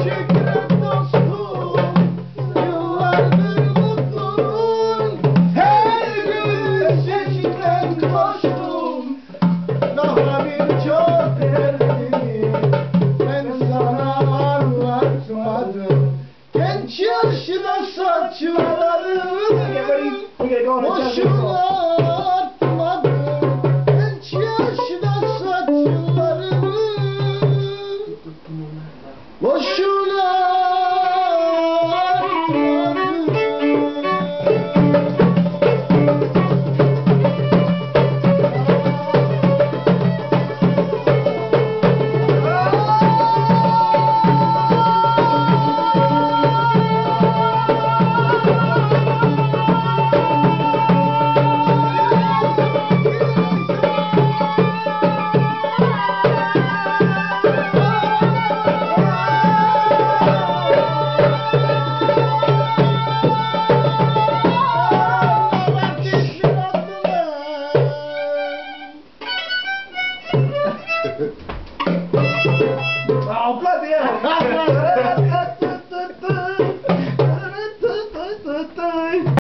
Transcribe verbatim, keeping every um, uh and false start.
teşekkür et dostum. Yıllardır mutluyum. Her gün seçten koştum. Daha birçok derdimi ben sana anlatmadım. Genç yaşta saçlarım boşuna